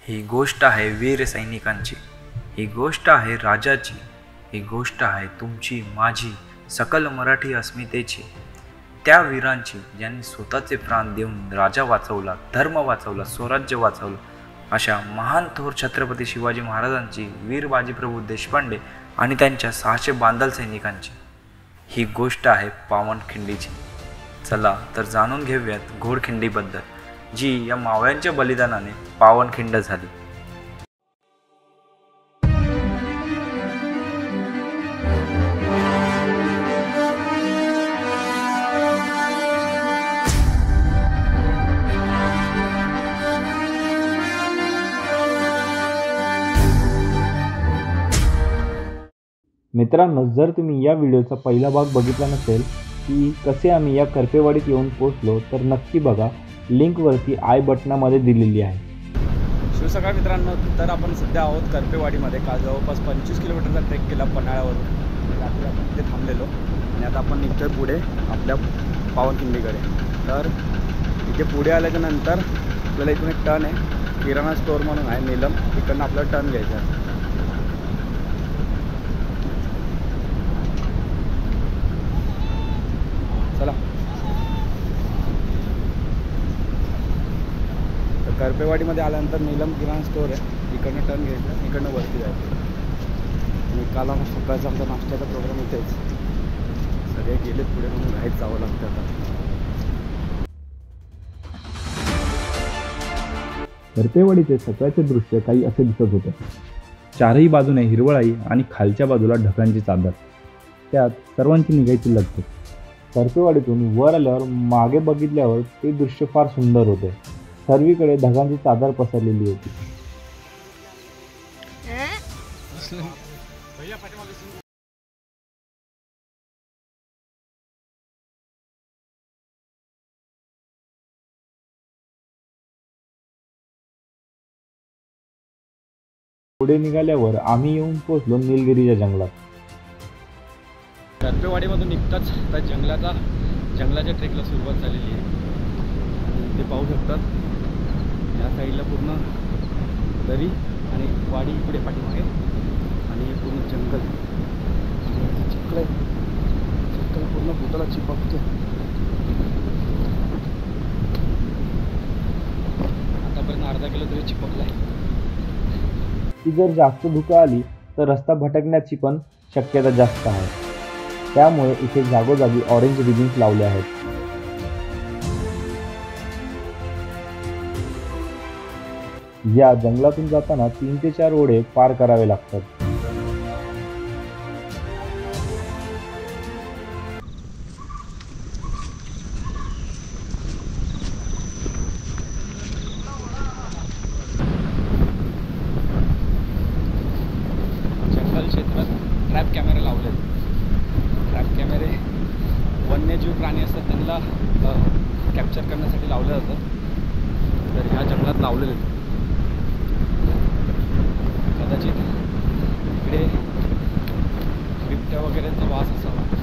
ही गोष्ट आहे वीर सैनिकांची, ही गोष्ट आहे राजाची, ही गोष्ट आहे तुमची माझी सकल मराठी अस्मितेची, त्या वीरांची ज्यांनी स्वतःचे प्राण देऊन राजा वाचवला, धर्म वाचवला, स्वराज्य वाचवलं, अशा महान थोर छत्रपती शिवाजी महाराजांची, वीर बाजीप्रभू देशपांडे आणि त्यांच्या 600 बांदल सैनिकांची ही गोष्ट आहे पावनखिंडीची। चला तर जाणून घेऊयात घोडखिंडीबद्दल, जी या मावळ्यांच्या बलिदानाने पावनखिंड झाली। मित्रांनो, जर तुम्ही या व्हिडिओचा पहिला भाग बघितला नसेल की कसे आम्ही या करपेवाडीत येऊन पोहोचलो, तर नक्की बघा, लिंकवरती आय बटनामध्ये दिलेली आहे। शिवसकाळ मित्रांनो, तर आपण सध्या आहोत करपेवाडीमध्ये। काल जवळपास 25 किलोमीटरचा ट्रेक केला पन्हाळ्यावरून। रात्री आपण तिथे थांबलेलो आणि आता आपण निघतोय पुढे आपल्या पावनखिंडीकडे। तर इथे पुढे आल्याच्या नंतर आपल्याला इथून एक टर्न आहे, किराणा स्टोअर म्हणून आहे नीलम, तिकडनं आपल्याला टर्न घ्यायचा आहे। चला, तर करपेवाडीमध्ये आल्यानंतर नीलम किराणा स्टोअर आहे, इकडनं टर्न घ्यायचं, इकडनं वरती जायचं। आणि काल सकाळचा आमचा नाश्त्याचा प्रोग्राम इथेच, सगळे गेले पुढे म्हणून राहायचं जावं लागतं आता। करपेवाडीचे सकाळचे दृश्य काही असे दिसत होते। चारही बाजूने हिरवळाई आणि खालच्या बाजूला ढगांची चादर, त्यात सर्वांची निघायची लगबग। करपेवाडीतून वर आल्यावर मागे बघितल्यावर ते दृश्य फार सुंदर होते। सर्वीकडे ढगांची चादर पसरलेली होती। पुढे निघाल्यावर आम्ही येऊन पोहोचलो निलगिरीच्या जंगलात। करपेवाडीमधून निघताच आता जंगलाच्या ट्रेकला सुरुवात झालेली आहे। ते पाहू शकतात, या साईडला पूर्ण दरी आणि वाडी इकडे पाठीमागे, आणि हे पूर्ण जंगल, चिखल आहे, चिखल पूर्ण बुटाला चिपकतो। आतापर्यंत अर्धा किलो तरी चिपकलाय। ती जर जास्त धुकं आली तर रस्ता भटकण्याची पण शक्यता जास्त आहे, त्यामुळे इथे जागोजागी ऑरेंज रिबिन्स लावले आहेत। या जंगलातून जाताना 3 ते 4 ओढे पार करावे लागतात। जंगल क्षेत्रात ट्रॅप कॅमेरे लावले आहेत। ट्रॅप कॅमेरे वन्यजीव प्राणी असतात त्यांना कॅप्चर करण्यासाठी लावलं जातं, तर ह्या जंगलात लावलेले आहेत। कदाचित इकडे बिबट्या वगैरेंचा वास असावा।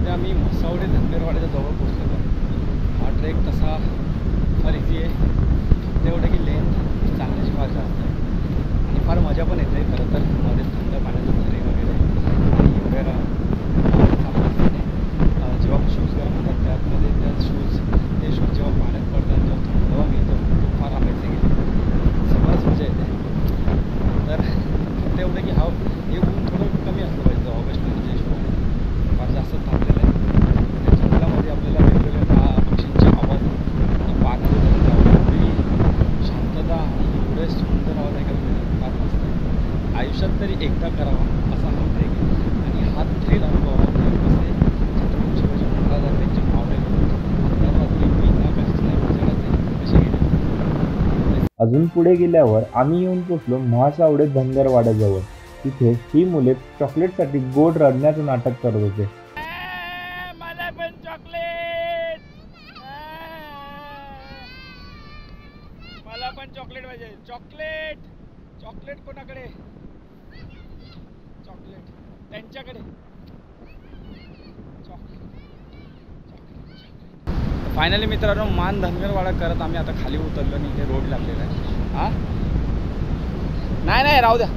सध्या आम्ही म्हसावडे धनगरवाड्याच्या जवळ पोहोचलेलो आहे. हा ट्रेक तसा फार इझी आहे, तेवढं की लेंथ चांगल्याची फार जास्त आहे आणि फार मजा पण येते खरं तर. मध्ये थंड पाण्याचे झरे वगैरे आणि एवढ्या जेव्हा शूज गरम होतात त्यातमध्ये त्या ते शूज जेव्हा पाण्यात पडतात जेव्हा थंडवा मिळतो तो फार अमेझिंग आहे, सगळंच मजा येते. तर फक्त एवढं की हे ऊन थोडं कमी असलं पाहिजे ऑगस्टमध्ये हिशोबाने, फार जास्त तापलेलं आहे. त्या जंगलामध्ये आपल्याला वेगवेगळ्या पक्षींचे आवाज आणि पाण्याचं एवढी शांतता आणि एवढे सुंदर आवाज ऐकायला मिळतात, फार मस्त आहे. आयुष्यात तरी एकदा करावा असा हा ट्रेक आहे आणि हा थ्रिल अनुभव कसे छत्रपती शिवाजी महाराजांचे जे मावळे रात्री बिना कशाच नाही कसे गेले. अजून पुढे गेल्यावर आम्ही येऊन पोचलो म्हसावडे धनगरवाड्याजवळ. तिथे ही मुले चॉकलेटसाठी गोड रडण्याचं नाटक करत होते. मला पण चॉकलेट, मला पण चॉकलेट पाहिजे. चॉकलेट चॉकलेट कोणाकडे? चॉकलेट त्यांच्याकडे. फायनली मित्रांनो मान धनगरवाडा करत आम्ही आता खाली उतरलो आणि इथे रोड लागलेला आहे. हां नाही राहू द्या.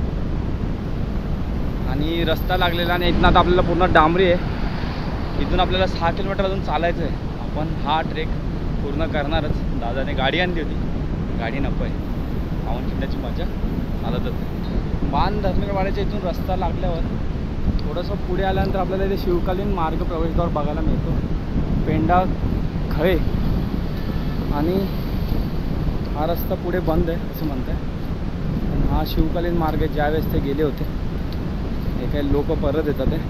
आणि रस्ता लागलेला आणि इथून आता आपल्याला पूर्ण डांबरी आहे. इथून आपल्याला 6 किलोमीटर अजून चालायचं आहे. आपण हा ट्रेक पूर्ण करणारच. दादाने गाडी आणली होती, गाडी नको आहे, पावनखिंडाची मजा मला जाते. मान धनगरवाड्याच्या इथून रस्ता लागल्यावर थोडंसं पुढे आल्यानंतर आपल्याला इथे शिवकालीन मार्ग प्रवेशद्वार बघायला मिळतो. पेंडा खळे आणि हा रस्ता पुढे बंद आहे असं म्हणत आहे. पण हा शिवकालीन मार्ग आहे. ज्यावेळेस ते गेले होते हे काही लोक परत येतात आहे.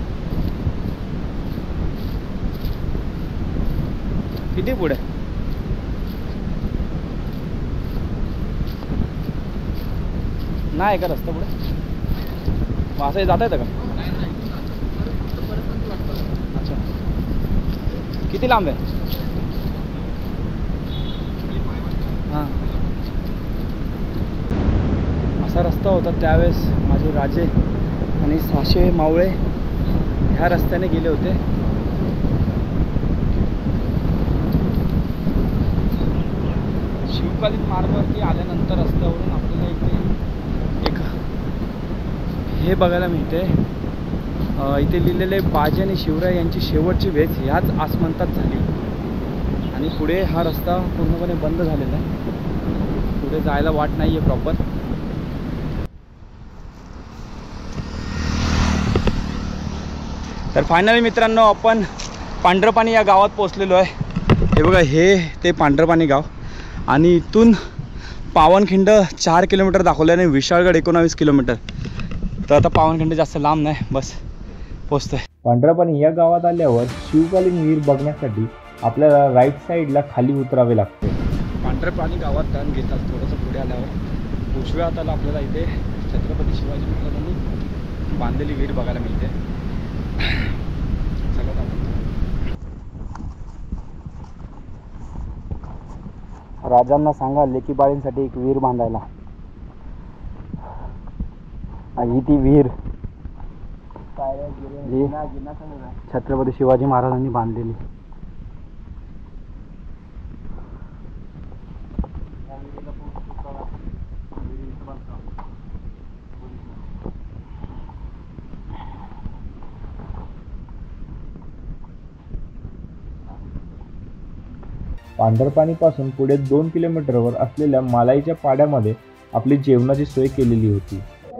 किती पुढे नाही का रस्ता पुढे असं जाता येतं का? अच्छा, किती लांब आहे? हां, असा रस्ता होता त्यावेळेस माझे राजे आणि 600 मावळे ह्या रस्त्याने गेले होते. शिवकालीन मार्गावरती आल्यानंतर रस्त्यावरून आपल्याला इथे एक हे बघायला मिळते. इथे लिहिलेले बाजी आणि शिवराय यांची शेवटची वेच ह्याच आसमंतात झाली. आणि पुढे हा रस्ता पूर्णपणे बंद झालेला आहे, पुढे जायला वाट नाही आहे प्रॉपर. तर फायनली मित्रांनो आपण पांढरपाणी या गावात पोचलेलो आहे. हे बघा, हे ते पांढरपाणी गाव आणि इथून पावनखिंड 4 किलोमीटर दाखवलं आणि विशाळगड 19 किलोमीटर. तर आता पावनखिंड जास्त लांब नाही, बस पोचतोय. पांढरपाणी या गावात आल्यावर शिवकालीन विहीर बघण्यासाठी आपल्याला राईट साईडला खाली उतरावे लागते. पांढरपाणी गावात टर्न घेतात. थोडंसं पुढे आल्यावर उजव्या हाताला आपल्याला इथे छत्रपती शिवाजी महाराजांनी बांधलेली विहीर बघायला मिळते. सगळ्यात राजांना सांगा लेकीबाळींसाठी एक विहीर बांधायला. ही ती विहीर जी छत्रपती शिवाजी महाराजांनी बांधलेली. पांढरपाणीपासून पुढे 2 किलोमीटरवर असलेल्या मालाईच्या पाड्यामध्ये आपली जेवणाची सोय केलेली होती.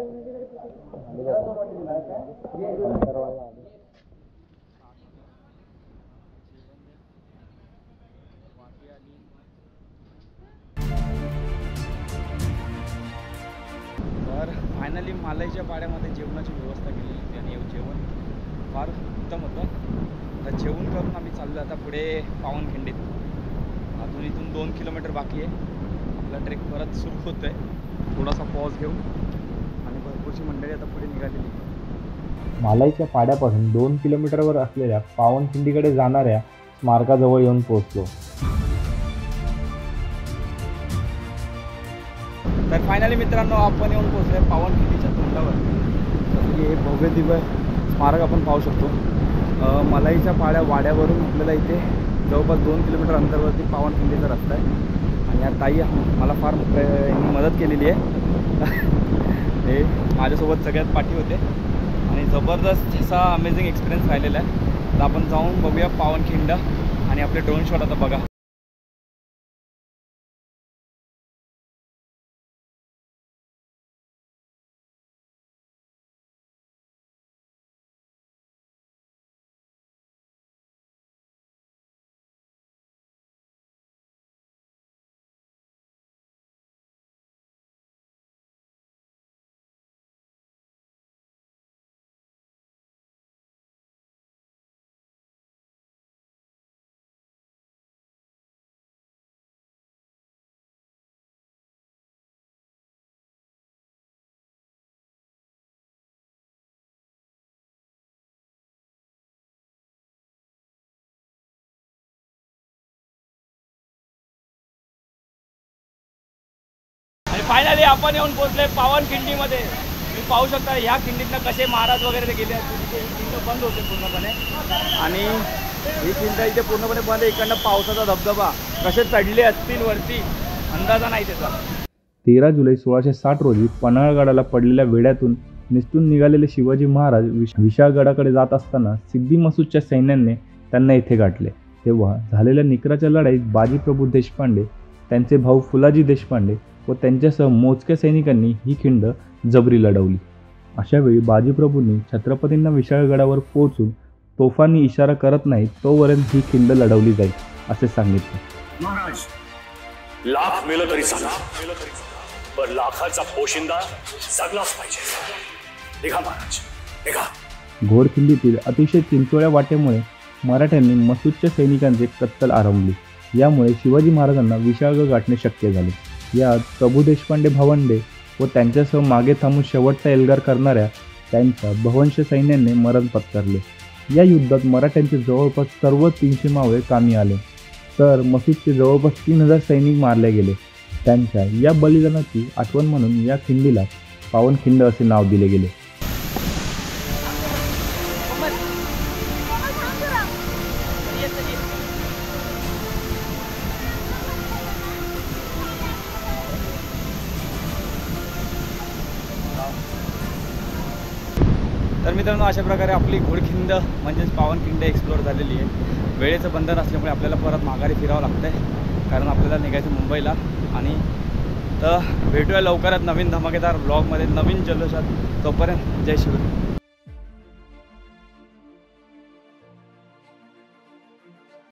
तर फायनली मालाईच्या पाड्यामध्ये जेवणाची व्यवस्था केलेली होती आणि जेवण फार उत्तम होतं. तर जेवण करून आम्ही चाललो आता पुढे पावनखिंडीत. अजून इथून 2 किलोमीटर बाकी आहे. आपला ट्रेक परत सुरू होतो आहे. थोडासा पॉज घेऊन आणि भरपूरची मंडळी आता पुढे निघालेली. मालाईच्या पाड्यापासून 2 किलोमीटरवर असलेल्या पावनखिंडीकडे जाणाऱ्या स्मारकाजवळ येऊन पोहोचलो. तर फायनली मित्रांनो आपण येऊन पोहोचलो पावनखिंडीच्या तोंडावर. तर हे भव्य दिव्य स्मारक आपण पाहू शकतो. मलाईच्या पाड्या वाड्यावरून आपल्याला इथे जवळपास 2 किलोमीटर अंतरावरती पावनखिंडीचा रस्ता आहे. आणि या ताई मला फार मदत केलेली आहे. हे माझ्यासोबत सगळ्यात पाठी होते आणि जबरदस्त असा अमेझिंग एक्सपिरियन्स राहिलेला आहे. तर आपण जाऊन बघूया पावनखिंड आणि आपले ड्रोन शॉट आता बघा. आणि फायनली आपण येऊन पोहोचले पावनखिंडीमध्ये. तुम्ही पाहू शकता ह्या खिंडीतनं कसे महाराज वगैरे ते गेले असतील. तिथे ही खिंड बंद होते पूर्णपणे आणि ही खिंड इथे पूर्णपणे बंद आहे. इकडनं पावसाचा धबधबा कसे चढले असतील वरती अंदाजा नाही त्याचा. 13 जुलै 1660 रोजी पन्हाळगडाला पडलेल्या वेढ्यातून निसटून निघालेले शिवाजी महाराज विशाळगडाकडे जात असताना सिद्दी मसूदच्या सैन्याने त्यांना इथे गाठले. तेव्हा झालेल्या निकराच्या लढाईत बाजीप्रभू देशपांडे, त्यांचे भाऊ फुलाजी देशपांडे व त्यांच्यासह मोजक्या सैनिकांनी ही खिंड जबरी लढवली. अशावेळी बाजीप्रभूंनी छत्रपतींना विशाळगडावर पोहोचून तोफांनी इशारा करत नाही तोपर्यंत ही खिंड लढवली जाईल असे सांगितले. महाराज, लाख मेलं तरी चाला, पण लाखाचा पोशिंदा जगलाच पाहिजे. निघा महाराज, निघा. घोडखिंडीतील अतिशय चिंचोळ्या वाटेमुळे मराठ्यांनी मसूदच्या सैनिकांचे कत्तल आरंभली. यामुळे शिवाजी महाराजांना विशाळगड गाठणे शक्य झाले. यात प्रभू देशपांडे भावंडे व त्यांच्यासह मागे थांबून शेवटचा एल्गार करणाऱ्या त्यांच्या बव्हंश सैन्याने मरण पत्करले. या युद्धात मराठ्यांचे जवळपास सर्व 300 मावळे कामी आले, तर मसूदचे जवळपास 3000 सैनिक मारले गेले. त्यांच्या या बलिदानाची आठवण म्हणून या खिंडीला पावनखिंड असे नाव दिले गेले. तर मित्रांनो, अशा प्रकारे आपली घोडखिंड म्हणजेच पावनखिंड एक्सप्लोअर झालेली आहे. वेळेचं बंधन असल्यामुळे आपल्याला परत माघारी फिरावं लागतं आहे, कारण आपल्याला निघायचं मुंबईला. आणि तर भेटूया लवकरात नवीन धमाकेदार ब्लॉगमध्ये, नवीन जल्लोषात. तोपर्यंत जय शिवराय.